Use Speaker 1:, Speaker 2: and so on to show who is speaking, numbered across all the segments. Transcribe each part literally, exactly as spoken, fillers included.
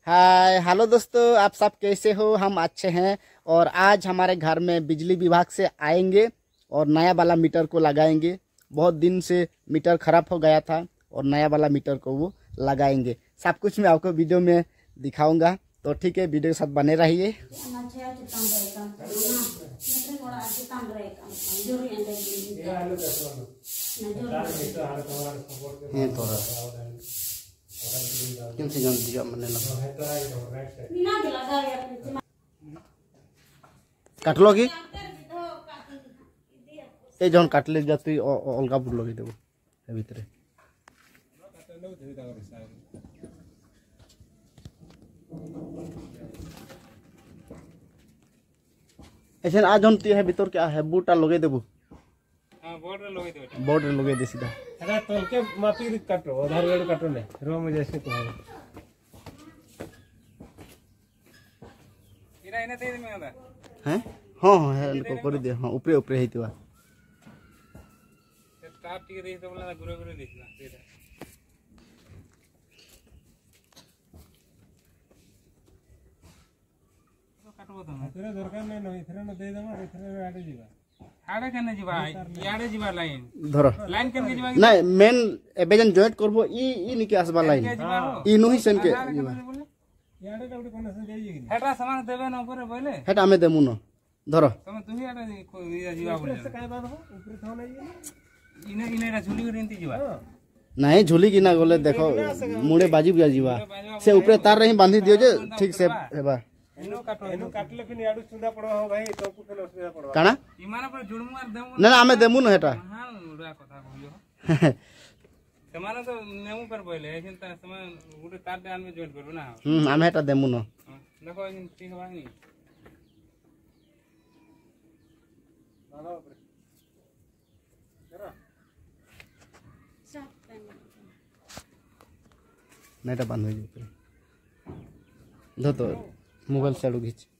Speaker 1: Hi hello दोस्तों, आप सब कैसे हो? हम अच्छे हैं। और आज हमारे घर में बिजली विभाग से आएंगे और नया वाला मीटर को लगाएंगे। बहुत दिन से मीटर खराब हो गया था और नया वाला मीटर को वो लगाएंगे। सब कुछ मैं आपको वीडियो में दिखाऊंगा, तो ठीक है, वीडियो के साथ बने रहिए। काटल कि जन काटले जा तु अलग बुट लगे देव भितर ऐसे आज हम है भीतर क्या है बूटा लगे देबू। हां बोर्ड रे लगे देबो, बोर्ड रे लगे दे सीधा। अरे तोल के माटी काटो, आधार कार्ड काटो ने रो में जैसे तो है इरा इने दे में आदा हैं। हां हां है इनको कर दे। हां ऊपर ऊपर हेतिवा स्टाफ टिके दे तो बोला गुरे गुरे दिखला सीधा काटबो तो तेरे दरकार नै न इथरे न दे देमा इथरे आडे जीवा आडे केने जीवा याडे जीवा लाइन धरो लाइन केने जीवा नै मेन एबेजन जॉइंट करबो ई ई निके आसबा लाइन ई नुही सन के जीवा याडे का उडे कनेक्शन दे जी हेटा सामान देबे न ऊपर बोले हेटा हमें देमु न धरो तमे तुही आडे जीवा बोले से काय बात हो ऊपर थो नै इने इने रा झुली करंती जीवा नहीं झुली की ना बोले देखो मुड़े बाजी बुआ जीवा से ऊपर तार रही बांधी दियो जे ठीक से हेबा एनो काटो एनो काटले फिर याडू चुंदा पड़ो हो भाई तो कुछ असुविधा पड़ो काना इमाना पर जुड़मु आर देमु ना ना हमें देमु न हेटा हां उडा कथा कहियो समानो तो नेमु पर बोले ऐसे त समय उडे तार डाल में जॉइन करबो ना हम हम हेटा देमु न देखो इन ठीक बा नहीं डालो ऊपर करा सब नेटा बंद हो जाए दो तो मोबाइल से आड़ू घीच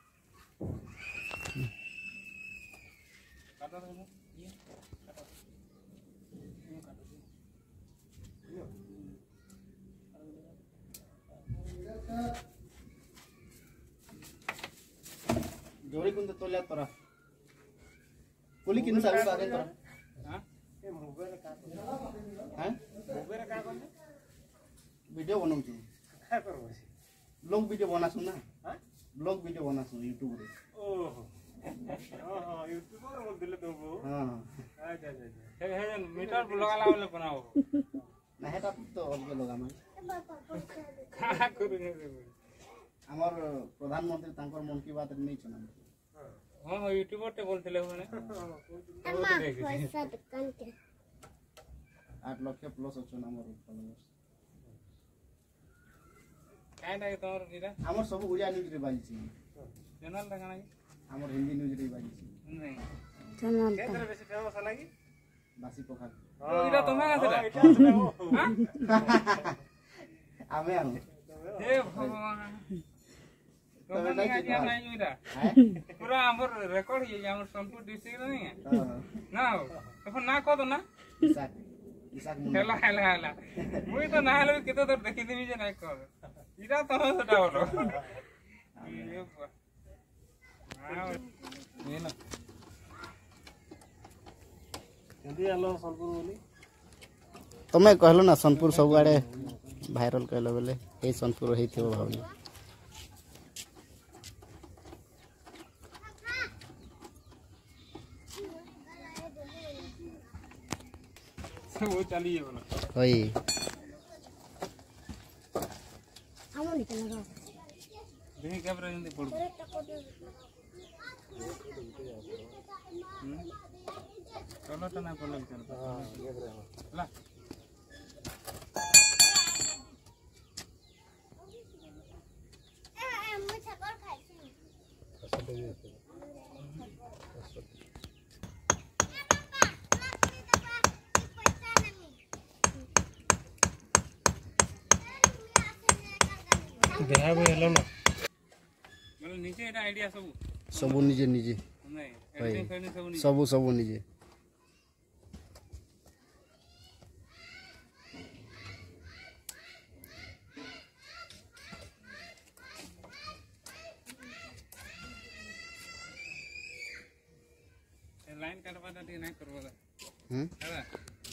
Speaker 1: जोड़ी कुंत तोल्या तोरा पुली किन साल का तोरा हां ए मोबाइल का हैं मोबाइल का कोन वीडियो बनाऊ छु का करबो लोग वीडियो बना सुना हां ब्लॉग वीडियो बना सुन YouTube रे ओहो हां YouTube रे बोल दिले तो हां आ जा जा हे हे मीटर लगा लावले बनाओ ना हेटा तो अलग लगा मैं का करू ने हमर प्रधानमंत्री तांकर मन की बात नहीं सुना हां हां YouTube रे बोलथिले होने अम्मा पैसा दुकान के आठ लाख प्लस अछि हमर फॉलोअर्स काय नाही तोर निरा हमर सब उड़िया न्यूज रे बाजी छी चैनल ता काना हमर हिंदी न्यूज रे बाजी छी नहीं चैनल केतरे बेसी फेमस लागी बासी पोखर ओ इरा तमे आसेला हां आमे आम हे भगवान तमे नहीं क्या नहीं इरा पूरा हमर रिकॉर्ड ये हमर सोनपुर डिस्ट्रिक्ट नहीं है ना तो ना को तो ना हेला हेला हेला मुई तो ना हेलो कितो तो देखि देबी जे नहीं कर इरा तो सेटा बोलो ये हां ये ना जल्दी आलो सोनपुर बोली तमे कहलो ना सोनपुर सब आड़े वायरल कहलो बोले ए सोनपुर हेइ थे भावनी वो चली है बोला ओए हमो निकल लगा देख कैमरा जल्दी पड़ चलो तो ना पड़ल चल हां ये रे ला ए ए मुझे कर खाई छी देहा भी हेलो ना मतलब नीचे एटा आईडिया सब सब निजे निजे नहीं एडिटिंग करने सब निजे सब सब निजे लाइन काटवाटा टी नहीं करबो हम है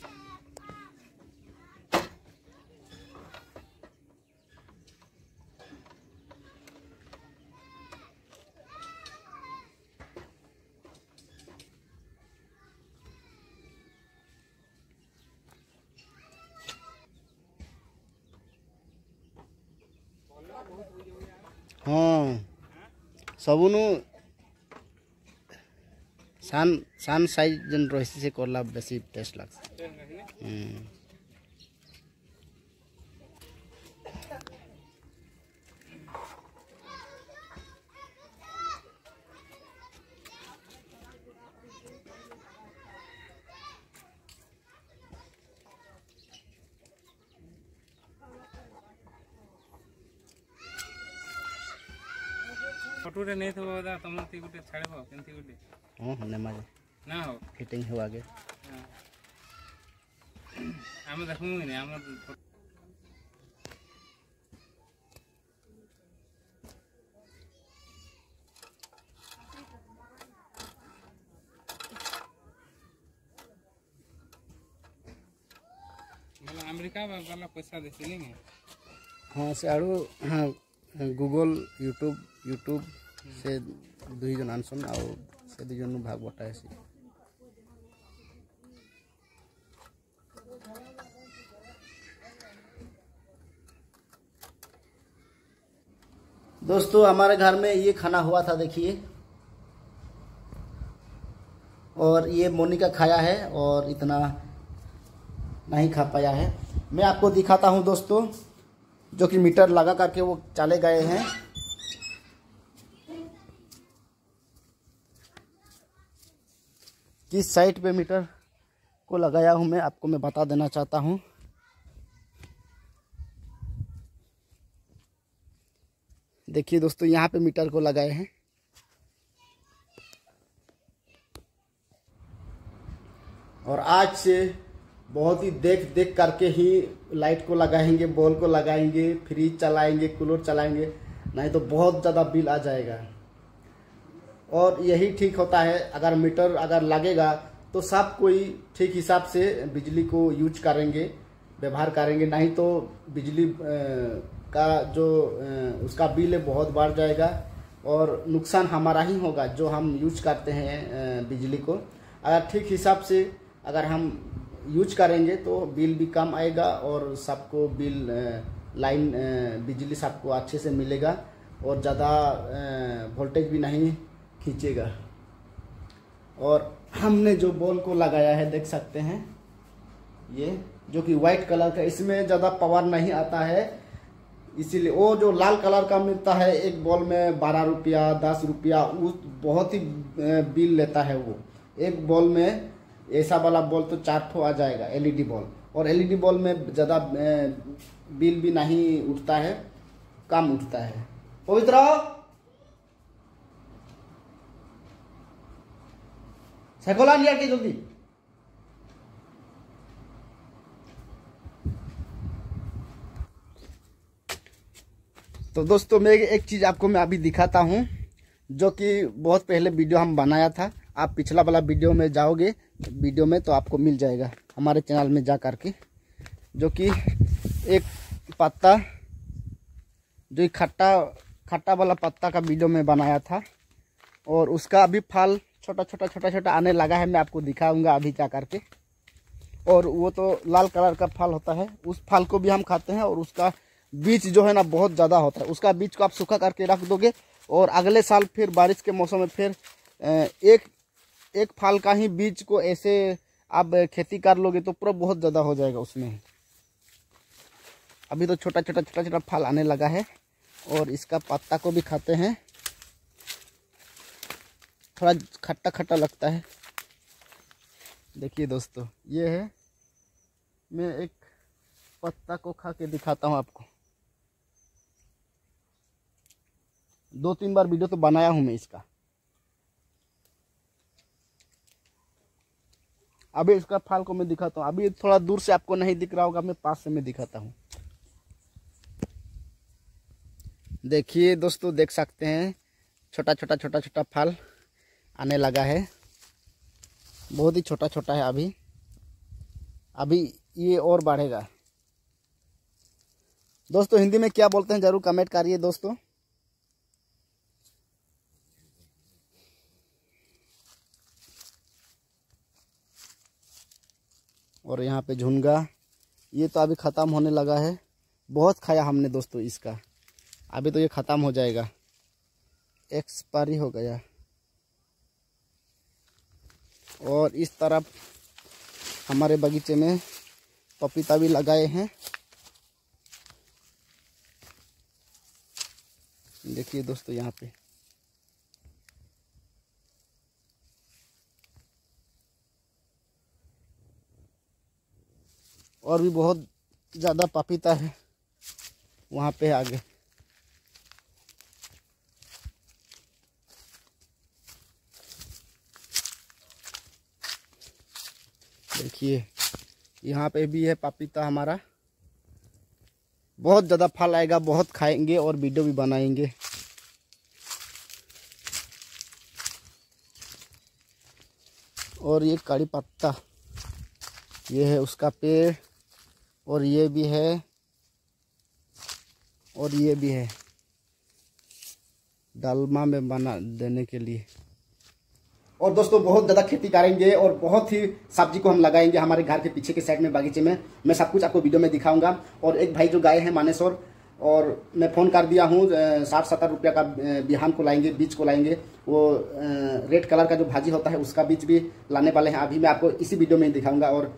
Speaker 2: हाँ सबुनु सान सान साइज जन रही से करला बेसी टेस्ट लगता हम्म
Speaker 1: फोटो रे नहीं तो बता तुम ती गुटे छाड़बो केनती गुटे
Speaker 2: हां हने माजे
Speaker 1: ना हो
Speaker 2: फिटिंग हो आगे
Speaker 1: हम देखू नहीं हम मतलब अमेरिका वाला पैसा दे लेंगे
Speaker 2: हाँ से आड़ू हाँ गूगल यूट्यूब यूट्यूब से दुई जन आनसन आ से दुई जन भाग बटाए सी दोस्तों हमारे घर में ये खाना हुआ था देखिए और ये मोनिका खाया है और इतना नहीं खा पाया है। मैं आपको दिखाता हूं दोस्तों जो कि मीटर लगा करके वो चले गए हैं। किस साइड पे मीटर को लगाया हूं मैं आपको मैं बता देना चाहता हूं। देखिए दोस्तों यहाँ पे मीटर को लगाए हैं और आज से बहुत ही देख देख करके ही लाइट को लगाएंगे, बॉल को लगाएंगे, फ्रिज चलाएंगे, कूलर चलाएंगे, नहीं तो बहुत ज़्यादा बिल आ जाएगा। और यही ठीक होता है, अगर मीटर अगर लगेगा तो सब कोई ठीक हिसाब से बिजली को यूज करेंगे, व्यवहार करेंगे, नहीं तो बिजली का जो उसका बिल है बहुत बढ़ जाएगा और नुकसान हमारा ही होगा जो हम यूज करते हैं बिजली को। अगर ठीक हिसाब से अगर हम यूज करेंगे तो बिल भी कम आएगा और सबको बिल लाइन बिजली सबको अच्छे से मिलेगा और ज़्यादा वोल्टेज भी नहीं खींचेगा। और हमने जो बॉल को लगाया है देख सकते हैं, ये जो कि वाइट कलर का, इसमें ज़्यादा पावर नहीं आता है, इसीलिए वो जो लाल कलर का मिलता है एक बॉल में बारह रुपया दस रुपया वो बहुत ही बिल लेता है। वो एक बॉल में ऐसा वाला बॉल तो चार ठो आ जाएगा एलईडी बॉल, और एलईडी बॉल में ज़्यादा बिल भी नहीं उठता है, कम उठता है। पवित्र साइकोला लिया के जल्दी। तो दोस्तों मैं एक चीज़ आपको मैं अभी दिखाता हूं जो कि बहुत पहले वीडियो हम बनाया था। आप पिछला वाला वीडियो में जाओगे वीडियो में तो आपको मिल जाएगा हमारे चैनल में जा करके, जो कि एक पत्ता जो खट्टा खट्टा वाला पत्ता का वीडियो में बनाया था और उसका अभी फल छोटा छोटा छोटा छोटा आने लगा है। मैं आपको दिखाऊंगा अभी जा करके। और वो तो लाल कलर का फल होता है, उस फल को भी हम खाते हैं और उसका बीज जो है ना बहुत ज़्यादा होता है। उसका बीज को आप सूखा करके रख दोगे और अगले साल फिर बारिश के मौसम में फिर एक एक फल का ही बीज को ऐसे आप खेती कर लोगे तो पूरा बहुत ज़्यादा हो जाएगा उसमें। अभी तो छोटा छोटा छोटा छोटा फल आने लगा है और इसका पत्ता को भी खाते हैं, थोड़ा खट्टा खट्टा लगता है। देखिए दोस्तों ये है, मैं एक पत्ता को खा के दिखाता हूँ आपको। दो तीन बार वीडियो तो बनाया हूँ मैं इसका। अभी इसका फल को मैं दिखाता हूँ। अभी थोड़ा दूर से आपको नहीं दिख रहा होगा, मैं पास से मैं दिखाता हूँ। देखिए दोस्तों देख सकते हैं छोटा छोटा छोटा छोटा फल आने लगा है। बहुत ही छोटा छोटा है अभी अभी ये और बढ़ेगा। दोस्तों हिंदी में क्या बोलते हैं जरूर कमेंट करिए दोस्तों। और यहाँ पे झुनगा, ये तो अभी ख़त्म होने लगा है। बहुत खाया हमने दोस्तों इसका, अभी तो ये ख़त्म हो जाएगा, एक्सपायरी हो गया। और इस तरफ हमारे बगीचे में पपीता भी लगाए हैं। देखिए दोस्तों यहाँ पे और भी बहुत ज़्यादा पपीता है वहाँ पे आगे। देखिए यहाँ पे भी है पपीता हमारा, बहुत ज़्यादा फल आएगा, बहुत खाएंगे और वीडियो भी बनाएंगे। और ये कड़ी पत्ता, ये है उसका पेड़, और ये भी है, और ये भी है डालमा में बना देने के लिए। और दोस्तों बहुत ज़्यादा खेती करेंगे और बहुत ही सब्जी को हम लगाएंगे हमारे घर के पीछे के साइड में बगीचे में। मैं सब कुछ आपको वीडियो में दिखाऊंगा। और एक भाई जो गाय हैं मानेश्वर, और मैं फ़ोन कर दिया हूँ, साठ सत्तर रुपया का बिहान को लाएंगे, बीज को लाएंगे। वो रेड कलर का जो भाजी होता है उसका बीज भी लाने वाले हैं, अभी मैं आपको इसी वीडियो में ही दिखाऊँगा। और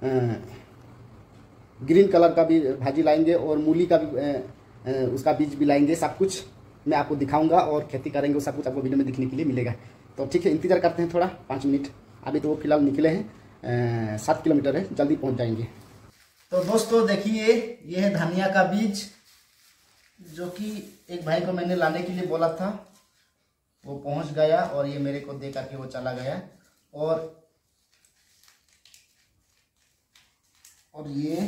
Speaker 2: ग्रीन कलर का भी भाजी लाएंगे और मूली का भी उसका बीज भी लाएंगे। सब कुछ मैं आपको दिखाऊंगा और खेती करेंगे, सब कुछ आपको वीडियो में दिखने के लिए मिलेगा। तो ठीक है, इंतज़ार करते हैं थोड़ा पाँच मिनट। अभी तो वो फिलहाल निकले हैं, सात किलोमीटर है, जल्दी पहुंच जाएंगे। तो दोस्तों देखिए ये है धनिया का बीज, जो कि एक भाई को मैंने लाने के लिए बोला था, वो पहुंच गया और ये मेरे को दे करके वो चला गया। और और ये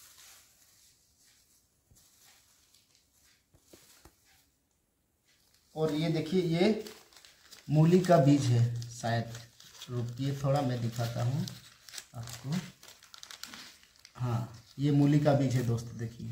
Speaker 2: और ये देखिए ये मूली का बीज है शायद, रुकिए थोड़ा मैं दिखाता हूँ आपको। हाँ ये मूली का बीज है दोस्तों, देखिए।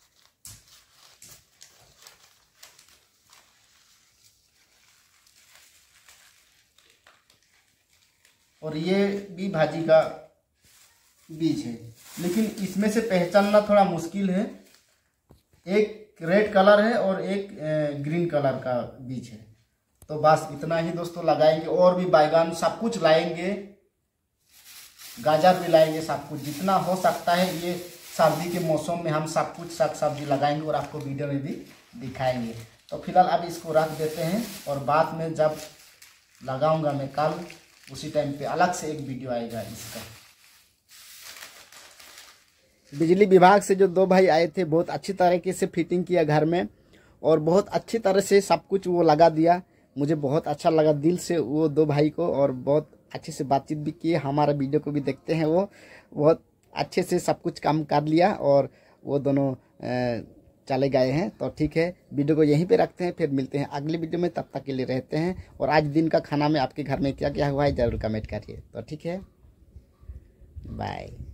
Speaker 2: और ये भी भाजी का बीज है, लेकिन इसमें से पहचानना थोड़ा मुश्किल है। एक रेड कलर है और एक ग्रीन कलर का बीज है। तो बस इतना ही दोस्तों लगाएंगे, और भी बैगन सब कुछ लाएंगे, गाजर भी लाएंगे, सब कुछ जितना हो सकता है। ये सर्दी के मौसम में हम सब कुछ साग सब्जी लगाएंगे और आपको वीडियो में भी दिखाएंगे। तो फिलहाल अब इसको रख देते हैं, और बाद में जब लगाऊंगा मैं कल, उसी टाइम पे अलग से एक वीडियो आएगा इसका। बिजली विभाग से जो दो भाई आए थे, बहुत अच्छी तरीके से फिटिंग किया घर में, और बहुत अच्छी तरह से सब कुछ वो लगा दिया। मुझे बहुत अच्छा लगा दिल से वो दो भाई को, और बहुत अच्छे से बातचीत भी किए। हमारा वीडियो को भी देखते हैं, वो बहुत अच्छे से सब कुछ काम कर लिया, और वो दोनों चले गए हैं। तो ठीक है, वीडियो को यहीं पे रखते हैं, फिर मिलते हैं अगले वीडियो में। तब तक के लिए रहते हैं। और आज दिन का खाना में आपके घर में क्या क्या हुआ है ज़रूर कमेंट करिए। तो ठीक है, बाय।